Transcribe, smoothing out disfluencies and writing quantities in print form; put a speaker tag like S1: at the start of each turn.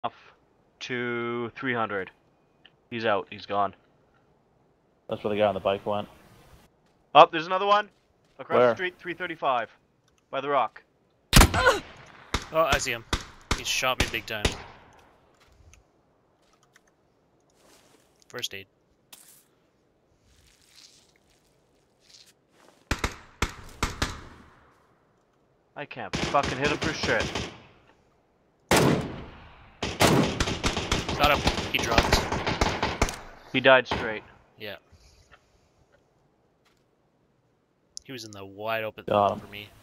S1: Off to 300. He's out. He's gone.
S2: That's where the guy on the bike went.
S1: Oh, there's another one. Across
S2: Where?
S1: the street, 335. By the rock.
S3: Oh, I see him. He shot me big time. First aid.
S1: I can't fucking hit him for shit.
S3: Got him. He dropped.
S1: He died straight.
S3: Yeah. He was in the wide open
S2: Got him.
S3: for me.